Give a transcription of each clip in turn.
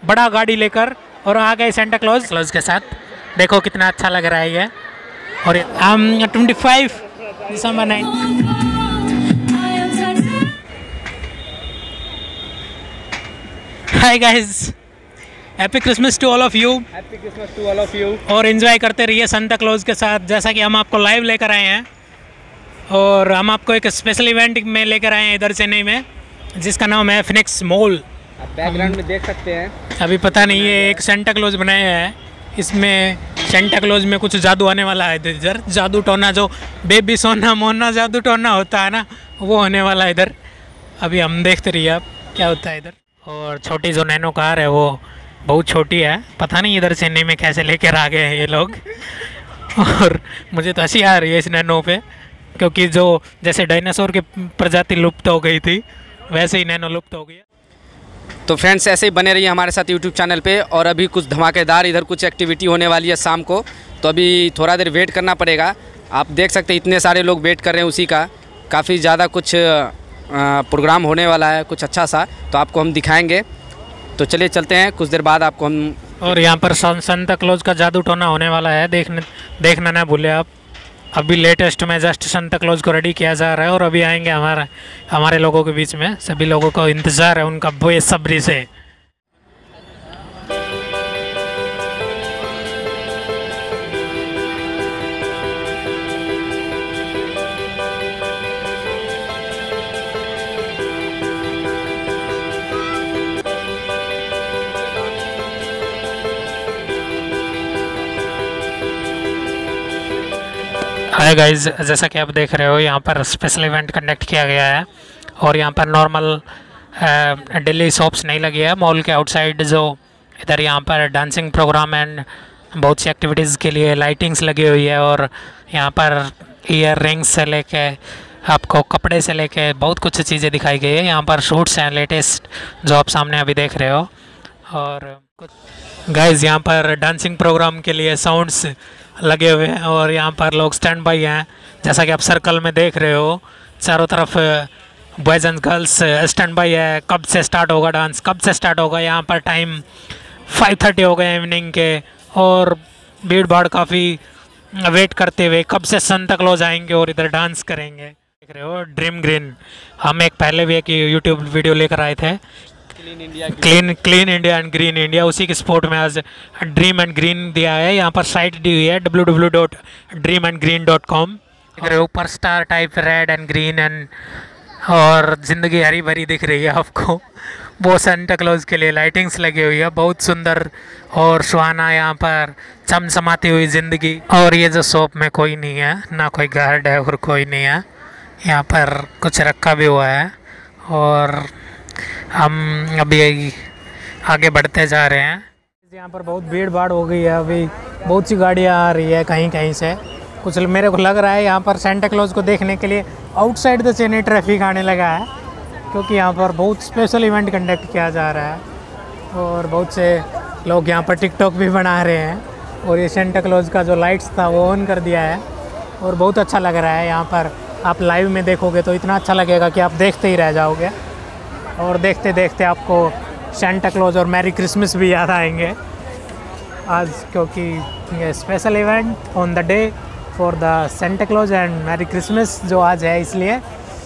बड़ा गाड़ी लेकर और आ गए सेंटा क्लॉज के साथ। देखो कितना अच्छा लग रहा है ये। और 25 दिसंबर 9। Hi guys, happy Christmas to all of you. Happy Christmas to all of you. और एंजॉय करते रहिए सांता क्लॉज के साथ, जैसा कि हम आपको लाइव लेकर आए हैं। और हम आपको एक स्पेशल इवेंट में लेकर आए हैं इधर चेन्नई में, जिसका नाम है फिनिक्स मॉल। आप बैकग्राउंड में देख सकते हैं। अभी पता नहीं, ये एक सेंटा क्लॉज बनाया है। इसमें सेंटा क्लॉज में कुछ जादू आने वाला है इधर। जादू टोना, जो बेबी सोना मोना जादू टोना होता है ना, वो होने वाला है इधर। अभी हम देखते रहिए आप क्या होता है इधर। और छोटी जो नैनो कार है वो बहुत छोटी है, पता नहीं इधर चेन्नई में कैसे लेकर आ गए हैं ये लोग। और मुझे तो हंसी आ रही है इस नैनो पे, क्योंकि जो जैसे डायनासोर की प्रजाति लुप्त हो गई थी, वैसे ही नैनो लुप्त हो गई। तो फ्रेंड्स, ऐसे ही बने रहिए हमारे साथ यूट्यूब चैनल पे। और अभी कुछ धमाकेदार इधर कुछ एक्टिविटी होने वाली है शाम को, तो अभी थोड़ा देर वेट करना पड़ेगा। आप देख सकते हैं इतने सारे लोग वेट कर रहे हैं उसी का। काफ़ी ज़्यादा कुछ प्रोग्राम होने वाला है, कुछ अच्छा सा, तो आपको हम दिखाएंगे। तो चलिए चलते हैं, कुछ देर बाद आपको हम। और यहाँ पर सांता क्लॉज का जादू टोना होने वाला है, देखना ना भूले आप। अभी लेटेस्ट में जस्ट सांता क्लॉज को रेडी किया जा रहा है और अभी आएंगे हमारे लोगों के बीच में। सभी लोगों को इंतज़ार है उनका बेसब्री से। हाय गाइस, जैसा कि आप देख रहे हो यहाँ पर स्पेशल इवेंट कंडक्ट किया गया है। और यहाँ पर नॉर्मल डेली शॉप्स नहीं लगी है मॉल के आउटसाइड। जो इधर यहाँ पर डांसिंग प्रोग्राम एंड बहुत सी एक्टिविटीज़ के लिए लाइटिंग्स लगी हुई है। और यहाँ पर ईयर रिंग्स से लेके आपको कपड़े से लेके बहुत कुछ चीज़ें दिखाई गई है। यहाँ पर शूट्स हैं लेटेस्ट, जो आप सामने अभी देख रहे हो। और गाइस, यहाँ पर डांसिंग प्रोग्राम के लिए साउंड्स लगे हुए हैं और यहाँ पर लोग स्टैंड बाई हैं। जैसा कि आप सर्कल में देख रहे हो, चारों तरफ boys and girls stand by है। कब से स्टार्ट होगा डांस, कब से स्टार्ट होगा। यहाँ पर टाइम 5:30 हो गए इवनिंग के, और भीड़ भाड़ काफ़ी वेट करते हुए कब से सांता क्लॉज आएंगे और इधर डांस करेंगे। देख रहे हो ड्रीम ग्रीन, हम एक पहले भी एक यूट्यूब वीडियो लेकर आए थे, clean India and green India. उसी के स्पोर्ट में आज ड्रीम एंड ग्रीन दिया है। यहाँ पर साइट दी हुई है www.dreamandgreen.com। ऊपर star type red and green and, और ज़िंदगी हरी भरी दिख रही है आपको। वो सांता क्लॉज के लिए लाइटिंग्स लगी हुई है, बहुत सुंदर और सुहाना। यहाँ पर चमचमाती हुई ज़िंदगी। और ये जो शॉप में कोई नहीं है, ना कोई गार्ड है और कोई नहीं है। यहाँ पर कुछ रखा भी हुआ है और हम अभी आगे बढ़ते जा रहे हैं। यहाँ पर बहुत भीड़ भाड़ हो गई है, अभी बहुत सी गाड़ियाँ आ रही है कहीं कहीं से। कुछ मेरे को लग रहा है यहाँ पर सांता क्लॉज को देखने के लिए आउटसाइड द चेन्नई ट्रैफिक आने लगा है, क्योंकि यहाँ पर बहुत स्पेशल इवेंट कंडक्ट किया जा रहा है। और बहुत से लोग यहाँ पर टिकटॉक भी बना रहे हैं। और ये सांता क्लॉज का जो लाइट्स था वो ऑन कर दिया है और बहुत अच्छा लग रहा है। यहाँ पर आप लाइव में देखोगे तो इतना अच्छा लगेगा कि आप देखते ही रह जाओगे। और देखते देखते आपको सांता क्लॉज और मैरी क्रिसमस भी याद आएंगे आज, क्योंकि ये special event on the day for the Santa Claus and merry Christmas जो आज है, इसलिए।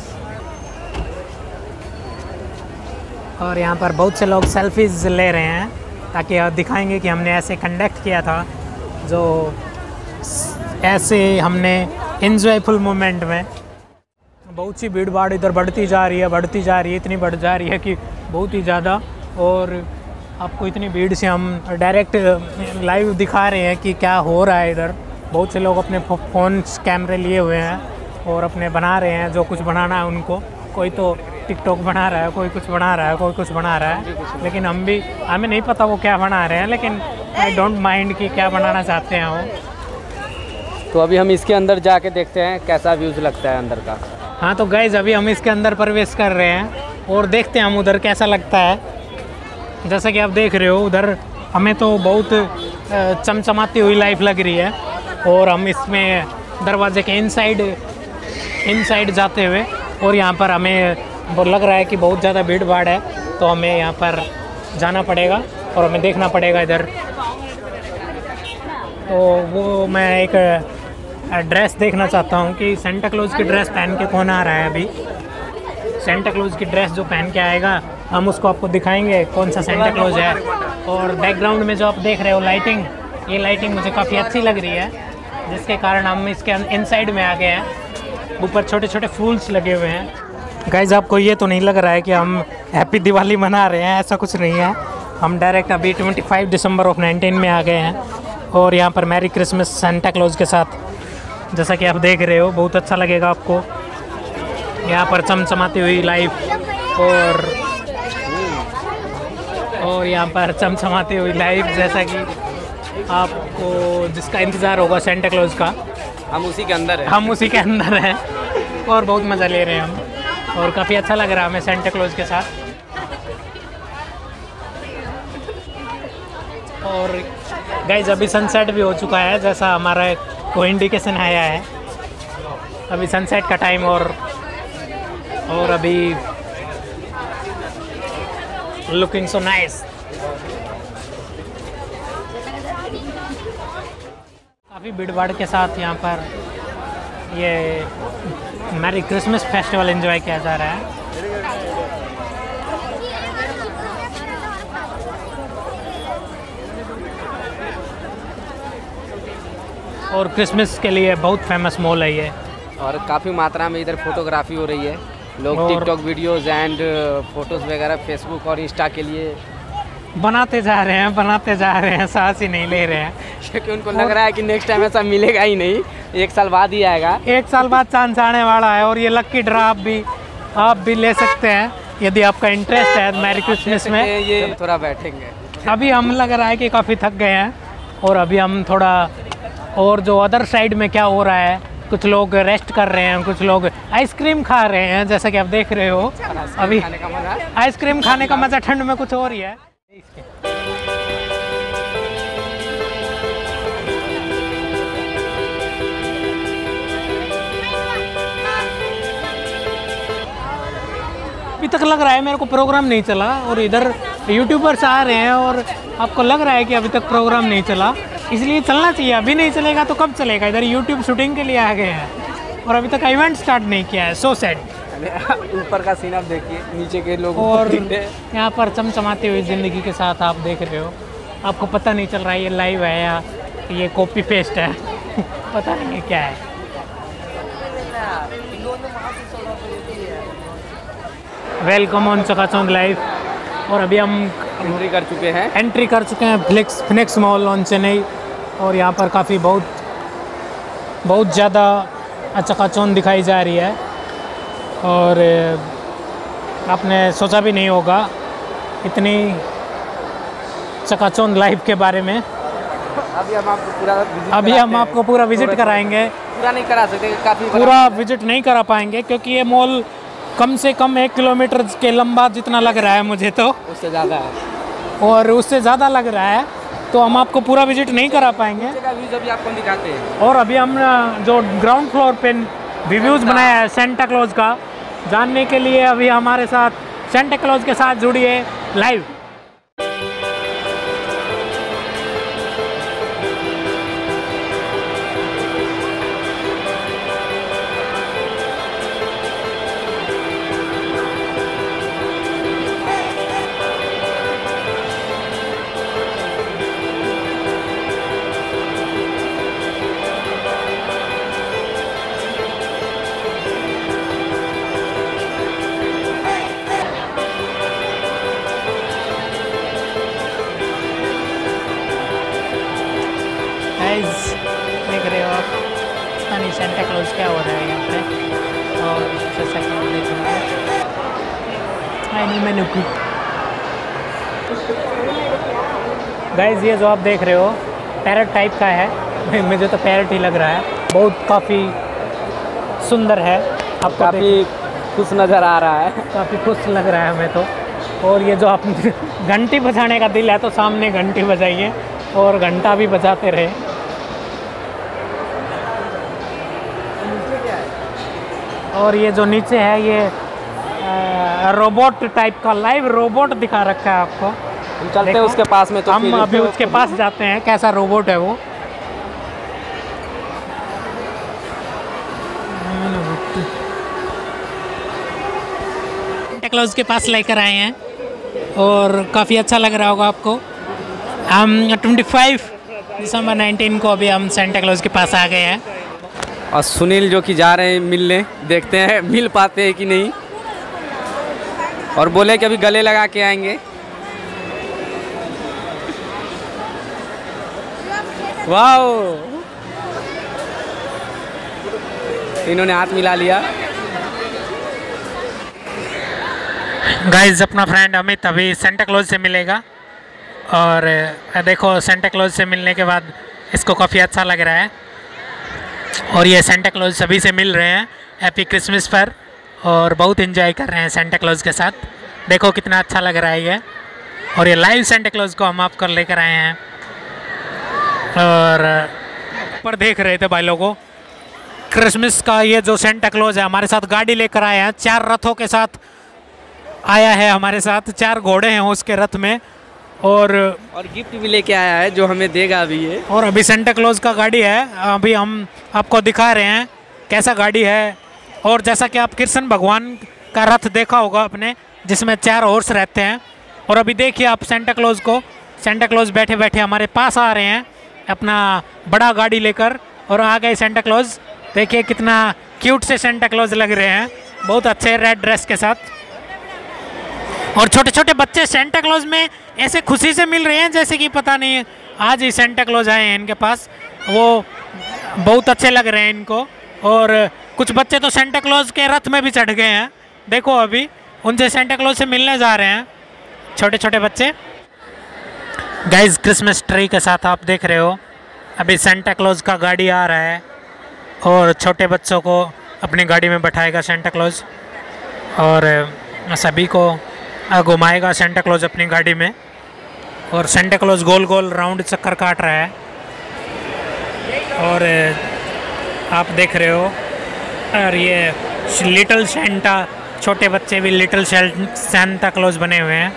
और यहाँ पर बहुत से लोग सेल्फीज ले रहे हैं ताकि दिखाएंगे कि हमने ऐसे कंडक्ट किया था, जो ऐसे हमने एंजॉयफुल मोमेंट में। बहुत सी भीड़ भाड़ इधर बढ़ती जा रही है, इतनी बढ़ जा रही है कि बहुत ही ज़्यादा। और आपको इतनी भीड़ से हम डायरेक्ट लाइव दिखा रहे हैं कि क्या हो रहा है इधर। बहुत से लोग अपने फ़ोन कैमरे लिए हुए हैं और अपने बना रहे हैं जो कुछ बनाना है उनको। कोई तो टिकटॉक बना रहा है, कोई कुछ बना रहा है, कोई कुछ बना रहा है। लेकिन हमें नहीं पता वो क्या बना रहे हैं, लेकिन आई डोंट माइंड कि क्या बनाना चाहते हैं वो। तो अभी हम इसके अंदर जाके देखते हैं कैसा व्यूज़ लगता है अंदर का। हाँ, तो गाइज अभी हम इसके अंदर प्रवेश कर रहे हैं और देखते हैं हम उधर कैसा लगता है। जैसा कि आप देख रहे हो, उधर हमें तो बहुत चमचमाती हुई लाइफ लग रही है। और हम इसमें दरवाजे के इनसाइड जाते हुए, और यहाँ पर हमें लग रहा है कि बहुत ज़्यादा भीड़ भाड़ है, तो हमें यहाँ पर जाना पड़ेगा। और हमें देखना पड़ेगा इधर। तो वो मैं एक ड्रेस देखना चाहता हूँ कि सेंटा क्लॉज की ड्रेस पहन के कौन आ रहा है। अभी सेंटा क्लॉज की ड्रेस जो पहन के आएगा हम उसको आपको दिखाएंगे कौन सा सेंटा क्लॉज है। और बैकग्राउंड में जो आप देख रहे हो लाइटिंग, ये लाइटिंग मुझे काफ़ी अच्छी लग रही है, जिसके कारण हम इसके इनसाइड में आ गए हैं। ऊपर छोटे छोटे फूल्स लगे हुए हैं। गाइज आपको ये तो नहीं लग रहा है कि हम हैप्पी दिवाली मना रहे हैं, ऐसा कुछ नहीं है। हम डायरेक्ट अभी 25 दिसंबर ऑफ 19 में आ गए हैं और यहाँ पर मैरी क्रिसमस सेंटा क्लॉज के साथ, जैसा कि आप देख रहे हो, बहुत अच्छा लगेगा आपको। यहाँ पर चमचमाती हुई लाइफ और यहाँ पर चमचमाती हुई लाइफ, जैसा कि आपको जिसका इंतज़ार होगा सेंटा क्लॉज का, हम उसी के अंदर हैं। हम उसी के अंदर हैं और बहुत मज़ा ले रहे हैं हम, और काफ़ी अच्छा लग रहा है हमें सेंटा क्लॉज के साथ। और गाइज अभी सनसेट भी हो चुका है, जैसा हमारा को इंडिकेशन आया है। अभी सनसेट का टाइम और अभी लुकिंग सो नाइस। काफ़ी भीड़ भाड़ के साथ यहाँ पर ये मैरी क्रिसमस फेस्टिवल एंजॉय किया जा रहा है। और क्रिसमस के लिए बहुत फेमस मॉल है ये, और काफ़ी मात्रा में इधर फोटोग्राफी हो रही है। लोग टिकटॉक वीडियोस एंड फोटोज़ वगैरह फेसबुक और इंस्टा के लिए बनाते जा रहे हैं, सांस ही नहीं ले रहे हैं, क्योंकि उनको लग रहा है कि नेक्स्ट टाइम ऐसा मिलेगा ही नहीं, 1 साल बाद ही आएगा। 1 साल बाद चांस आने वाला है। और ये लक्की ड्रा आप भी ले सकते हैं यदि आपका इंटरेस्ट है मैरी क्रिसमस में। ये थोड़ा बैठेंगे। अभी हम लग रहा है कि काफ़ी थक गए हैं और अभी हम थोड़ा, और जो अदर साइड में क्या हो रहा है, कुछ लोग रेस्ट कर रहे हैं, कुछ लोग आइसक्रीम खा रहे हैं, जैसा कि आप देख रहे हो। अभी आइसक्रीम खाने का मज़ा ठंड में कुछ और ही है। अभी तक लग रहा है मेरे को प्रोग्राम नहीं चला, और इधर यूट्यूबर्स आ रहे हैं और आपको लग रहा है कि अभी तक प्रोग्राम नहीं चला, इसलिए चलना चाहिए। अभी नहीं चलेगा तो कब चलेगा? इधर यूट्यूब शूटिंग के लिए आ गए हैं और अभी तक इवेंट स्टार्ट नहीं किया है। So sad. ऊपर का सीन आप देखिए, नीचे के लोग और यहाँ पर चमचमाती हुई ज़िंदगी के साथ आप देख रहे हो। आपको पता नहीं चल रहा है ये लाइव है या ये कॉपी पेस्ट है पता नहीं है क्या है। Welcome on Chakachaundh live. और अभी हम एंट्री कर चुके हैं फिनिक्स मॉल ऑन चेन्नई, और यहाँ पर काफ़ी बहुत ज़्यादा चकाचौंध दिखाई जा रही है, और आपने सोचा भी नहीं होगा इतनी चकाचौंध लाइव के बारे में। अभी हम आपको पूरा विजिट कराएंगे। पूरा नहीं करा सकते, काफ़ी पूरा विजिट नहीं करा पाएंगे क्योंकि ये मॉल कम से कम 1 किलोमीटर के लंबा जितना लग रहा है मुझे, तो उससे ज़्यादा है, और उससे ज़्यादा लग रहा है, तो हम आपको पूरा विजिट नहीं करा पाएंगे। अभी आपको दिखाते हैं। और अभी हम जो ग्राउंड फ्लोर पे रिव्यूज़ बनाया है सेंटा क्लॉज का, जानने के लिए अभी हमारे साथ सेंटा क्लॉज के साथ जुड़िए लाइव। देख रहे हो आप, पता नहीं सेंटा क्लॉज क्या हो रहा है यहाँ पे। और जैसा कि आप देख रहे हो, आई नहीं मैंने गाइस, ये जो आप देख रहे हो पैरट टाइप का है, मुझे तो पैरट ही लग रहा है। बहुत काफ़ी सुंदर है, आप काफ़ी खुश नज़र आ रहा है, काफ़ी खुश लग रहा है हमें तो। और ये जो आप घंटी बजाने का दिल है तो सामने घंटी बजाइए और घंटा भी बजाते रहे। और ये जो नीचे है ये रोबोट टाइप का, लाइव रोबोट दिखा रखा है आपको। हम चलते हैं देखो, उसके पास में, तो हम फिर अभी उसके पास जाते हैं। कैसा रोबोट है वो। सेंटा क्लॉज के पास लेकर आए हैं और काफ़ी अच्छा लग रहा होगा आपको। हम 25 दिसंबर 19 को अभी हम सेंटा क्लॉज के पास आ गए हैं। और सुनील जो कि जा रहे हैं मिलने, देखते हैं मिल पाते हैं कि नहीं, और बोले कि अभी गले लगा के आएंगे। वाओ, इन्होंने हाथ मिला लिया। गाइस, अपना फ्रेंड अमित अभी सेंटा क्लॉज से मिलेगा और देखो सेंटा क्लॉज से मिलने के बाद इसको काफ़ी अच्छा लग रहा है और ये सेंटा क्लॉज सभी से मिल रहे हैं हैप्पी क्रिसमस पर और बहुत एंजॉय कर रहे हैं सेंटा क्लॉज के साथ। देखो कितना अच्छा लग रहा है ये, और ये लाइव सेंटा क्लॉज को हम आपको लेकर आए हैं। और पर देख रहे थे भाई लोगों, क्रिसमस का ये जो सेंटा क्लॉज है हमारे साथ गाड़ी लेकर आए हैं, 4 रथों के साथ आया है हमारे साथ। 4 घोड़े हैं उसके रथ में और गिफ्ट भी लेके आया है जो हमें देगा अभी ये। और अभी सेंटा क्लॉज का गाड़ी है, अभी हम आपको दिखा रहे हैं कैसा गाड़ी है। और जैसा कि आप कृष्ण भगवान का रथ देखा होगा अपने, जिसमें 4 हॉर्स रहते हैं। और अभी देखिए आप सेंटा क्लॉज को, सेंटा क्लॉज बैठे बैठे हमारे पास आ रहे हैं अपना बड़ा गाड़ी लेकर और आ गए सेंटा क्लॉज। देखिए कितना क्यूट से सेंटा क्लॉज लग रहे हैं, बहुत अच्छे रेड ड्रेस के साथ। और छोटे छोटे बच्चे सेंटा क्लॉज में ऐसे खुशी से मिल रहे हैं जैसे कि पता नहीं आज ही सेंटा क्लॉज आए हैं इनके पास, वो बहुत अच्छे लग रहे हैं इनको। और कुछ बच्चे तो सेंटा क्लॉज के रथ में भी चढ़ गए हैं, देखो अभी उनसे सेंटा क्लॉज से मिलने जा रहे हैं छोटे छोटे बच्चे। गाइस, क्रिसमस ट्री के साथ आप देख रहे हो अभी सेंटा क्लॉज का गाड़ी आ रहा है और छोटे बच्चों को अपनी गाड़ी में बैठाएगा सेंटा क्लॉज और सभी को घुमाएगा सेंटा क्लॉज अपनी गाड़ी में। और सेंटा क्लॉज गोल गोल राउंड चक्कर काट रहा है और आप देख रहे हो। और ये लिटिल सेंटा, छोटे बच्चे भी लिटिल सेंटा क्लॉज बने हुए हैं।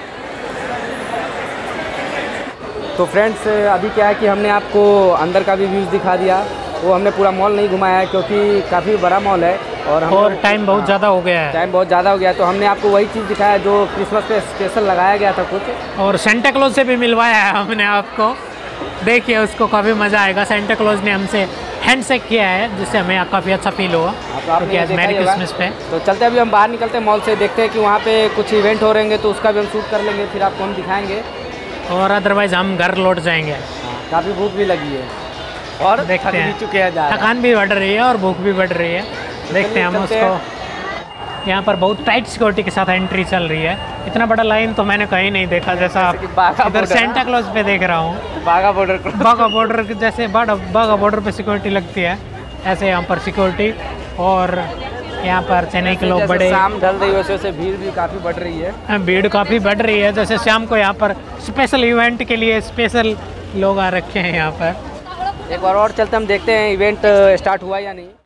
तो फ्रेंड्स, अभी क्या है कि हमने आपको अंदर का भी व्यूज़ दिखा दिया, वो हमने पूरा मॉल नहीं घुमाया है क्योंकि काफ़ी बड़ा मॉल है और टाइम बहुत ज़्यादा हो गया है। टाइम बहुत ज़्यादा हो गया है, तो हमने आपको वही चीज़ दिखाया जो क्रिसमस पे स्पेशल लगाया गया था कुछ। और सेंटा क्लॉज से भी मिलवाया है हमने आपको, देखिए उसको काफ़ी मज़ा आएगा। सेंटा क्लॉज ने हमसे हैंडशेक किया है जिससे हमें काफ़ी अच्छा फील हुआ क्योंकि आज मैरी क्रिसमस पे। तो चलते अभी हम बाहर निकलते हैं मॉल से, देखते हैं कि वहाँ पे कुछ इवेंट हो रहेंगे तो उसका भी हम शूट कर लेंगे, फिर आपको हम दिखाएंगे। और अदरवाइज़ हम घर लौट जाएंगे। काफ़ी भूख भी लगी है और देखते हैं, चुके हैं, थकान भी बढ़ रही है और भूख भी बढ़ रही है। देखते हैं हम उसको। यहाँ पर बहुत टाइट सिक्योरिटी के साथ एंट्री चल रही है, इतना बड़ा लाइन तो मैंने कहीं नहीं देखा जैसा आप इधर सेंटा क्लॉज पे देख रहा हूँ। बाघा बॉर्डर जैसे बाघा बॉर्डर पे सिक्योरिटी लगती है ऐसे यहाँ पर सिक्योरिटी। और यहाँ पर चेन्नई के लोग बड़े, शाम ढल रही है वैसे से भीड़ भी काफ़ी बढ़ रही है। भीड़ काफ़ी बढ़ रही है, जैसे शाम को यहाँ पर स्पेशल इवेंट के लिए स्पेशल लोग आ रखे हैं यहाँ पर। एक बार और चलते हम देखते हैं इवेंट स्टार्ट हुआ या नहीं।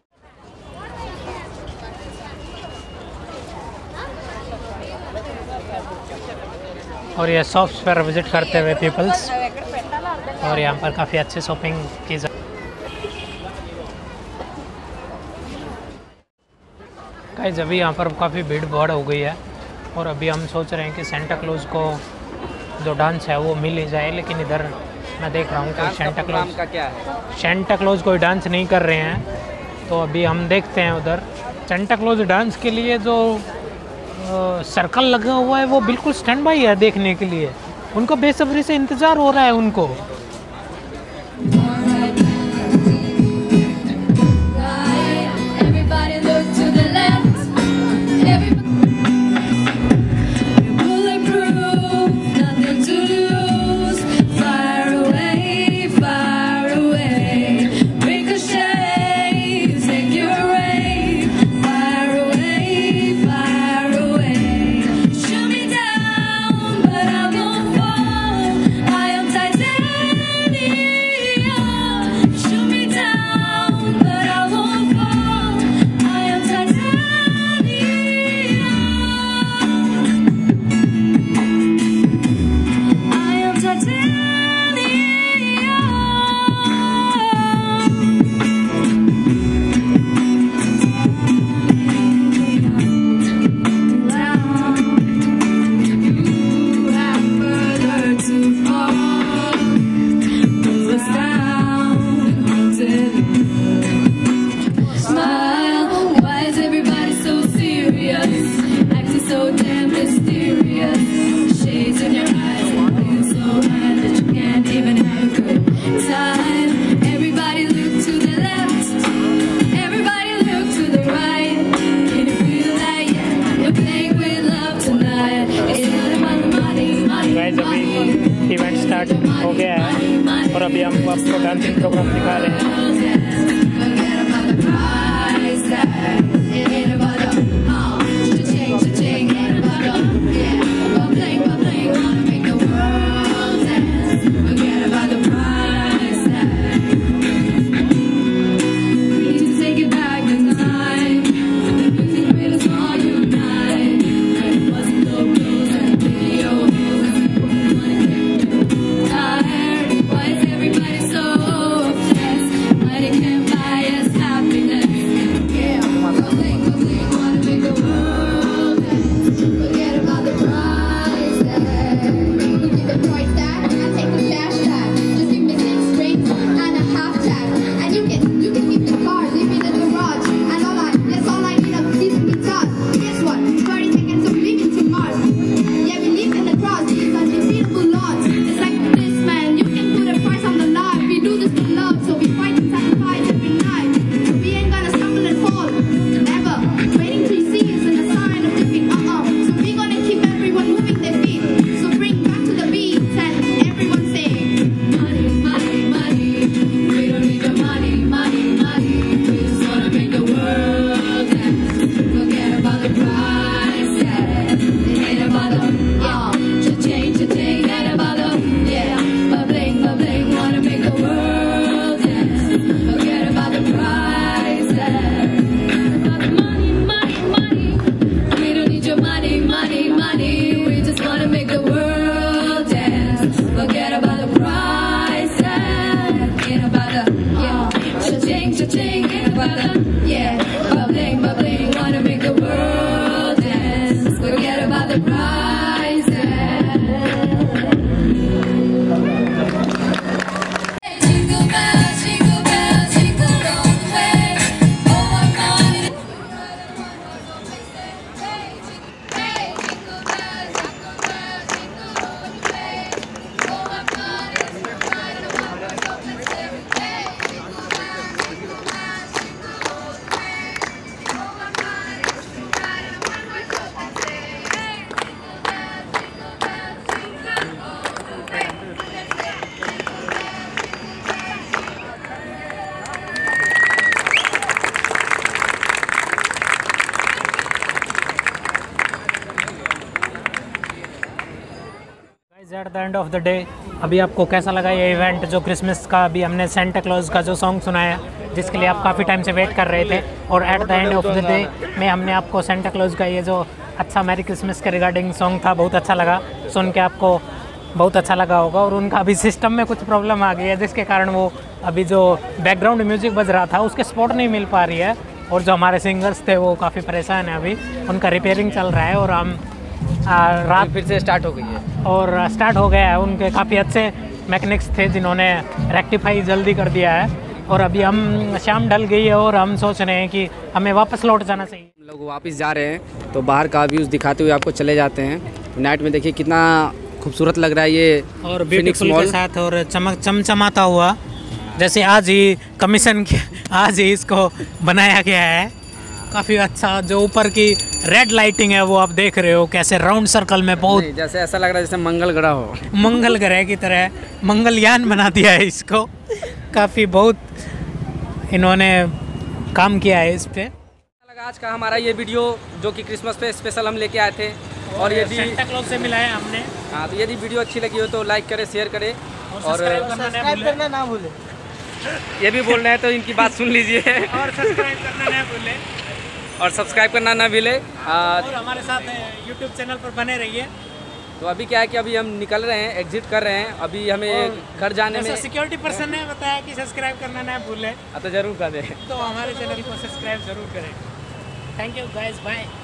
और ये शॉप्स पर विजिट करते हुए पीपल्स, और यहाँ पर काफ़ी अच्छी शॉपिंग की जा। गाइस, अभी यहाँ पर काफ़ी भीड़ भाड़ हो गई है और अभी हम सोच रहे हैं कि सेंटा क्लॉज को जो डांस है वो मिल ही जाए, लेकिन इधर मैं देख रहा हूँ कि सेंटा क्लॉज कोई डांस नहीं कर रहे हैं। तो अभी हम देखते हैं उधर सेंटा क्लॉज डांस के लिए जो सर्कल लगा हुआ है वो बिल्कुल स्टैंड बाई है देखने के लिए, उनको बेसब्री से इंतज़ार हो रहा है उनको। स्टार्ट हो गया है और अभी हम आपको डांसिंग प्रोग्राम दिखा रहे हैं। At the end of the day अभी आपको कैसा लगा ये इवेंट जो क्रिसमस का अभी हमने सेंटा क्लॉज का जो सॉन्ग सुनाया जिसके लिए आप काफ़ी टाइम से वेट कर रहे थे और at the end of the day में हमने आपको सेंटा क्लॉज का ये जो अच्छा मैरी क्रिसमस के रिगार्डिंग सॉन्ग था बहुत अच्छा लगा, सुन के आपको बहुत अच्छा लगा होगा। और उनका अभी सिस्टम में कुछ प्रॉब्लम आ गई है जिसके कारण वो अभी जो बैकग्राउंड म्यूजिक बज रहा था उसके स्पॉट नहीं मिल पा रही है और जो हमारे सिंगर्स थे वो काफ़ी परेशान हैं, अभी उनका रिपेयरिंग चल रहा है और हम रात फिर से स्टार्ट हो गई है और स्टार्ट हो गया है। उनके काफ़ी अच्छे मैकेनिक्स थे जिन्होंने रेक्टिफाई जल्दी कर दिया है और अभी हम शाम ढल गई है और हम सोच रहे हैं कि हमें वापस लौट जाना चाहिए। हम लोग वापस जा रहे हैं तो बाहर का व्यूज़ दिखाते हुए आपको चले जाते हैं। नाइट में देखिए कितना खूबसूरत लग रहा है ये और ब्यूटीफुल के साथ और चमचमाता हुआ जैसे आज ही कमीशन आज ही इसको बनाया गया है। काफ़ी अच्छा जो ऊपर की रेड लाइटिंग है वो आप देख रहे हो कैसे राउंड सर्कल में बहुत जैसे ऐसा लग रहा है जैसे मंगल ग्रह हो, मंगल ग्रह की तरह मंगलयान बना दिया है इसको। काफ़ी बहुत इन्होंने काम किया है इस पे। आज का हमारा ये वीडियो जो कि क्रिसमस पे स्पेशल हम लेके आए थे और यदि सेंटा क्लॉज से मिला है हमने। हाँ, तो यदि वीडियो अच्छी लगी हो तो लाइक करें, शेयर करें और सब्सक्राइब करना ना भूलें। ये भी बोल रहे हैं तो इनकी बात सुन लीजिए और सब्सक्राइब करना ना भूलें और सब्सक्राइब करना ना भूलें और हमारे साथ यूट्यूब चैनल पर बने रहिए। तो अभी क्या है कि अभी हम निकल रहे हैं, एग्जिट कर रहे हैं। अभी हमें घर जाने में सिक्योरिटी पर्सन ने बताया कि सब्सक्राइब करना ना भूलें तो ज़रूर कर दें। तो हमारे चैनल को सब्सक्राइब ज़रूर करें। Thank you guys, bye.